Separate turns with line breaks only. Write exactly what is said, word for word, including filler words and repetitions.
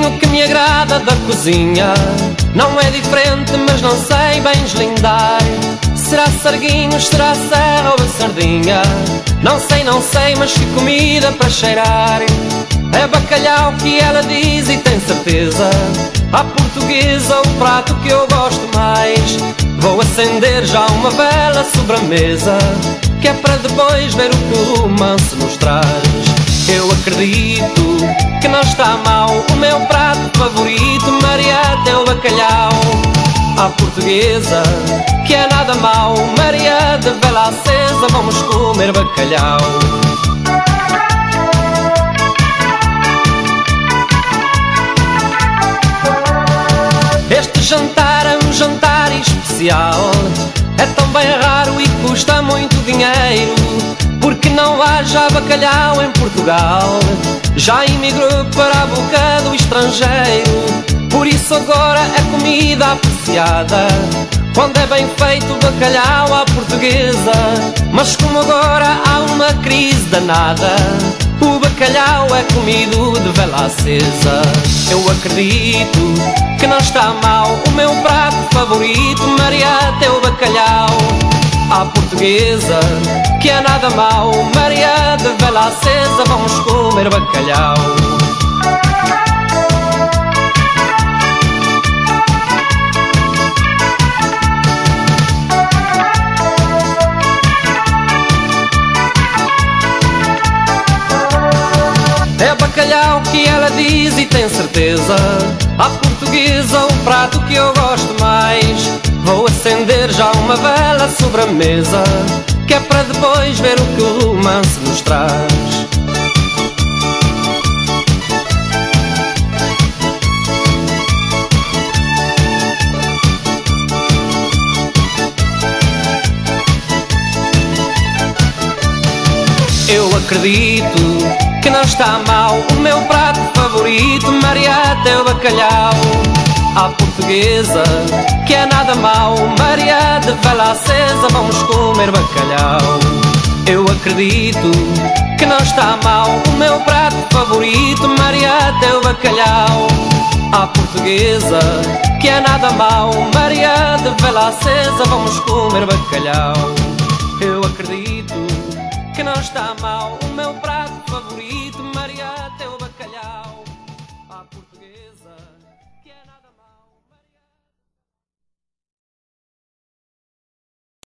pratinho que me agrada da cozinha. Não é diferente, mas não sei bem deslindar. Será sarguinhos, será serra ou a sardinha? Não sei, não sei, mas que comida para cheirar. É bacalhau que ela diz e tem certeza. À portuguesa o prato que eu gosto mais. Vou acender já uma vela sobre a mesa, que é para depois ver o que o romance nos traz. Eu acredito que não está mal o meu prato favorito, Maria, teu bacalhau. À portuguesa, que é nada mau, Maria, de vela acesa, vamos comer bacalhau. Este jantar é um jantar especial. É tão bem raro e custa muito dinheiro, porque não há já bacalhau em Portugal. Já imigrou para a boca do estrangeiro. Por isso agora é comida apreciada, quando é bem feito bacalhau à portuguesa. Mas como agora há uma crise danada, o bacalhau é comido de vela acesa. Eu acredito que não está mal o meu prato favorito, Maria, teu bacalhau. À portuguesa, que é nada mau, Maria, de vela acesa, vamos comer bacalhau. É bacalhau que ela diz e tem certeza. À portuguesa o prato que eu gosto mais. Vou acender já uma vela sobre a mesa, que é para depois ver o que o romance nos traz. Eu acredito que não está mal o meu prato favorito, Maria, teu bacalhau. À portuguesa, que é nada mau, Maria, de vela acesa, vamos comer bacalhau. Eu acredito que não está mal o meu prato favorito, Maria, teu bacalhau. À portuguesa, que é nada mau, Maria, de vela acesa, vamos comer bacalhau. Eu acredito que não está mal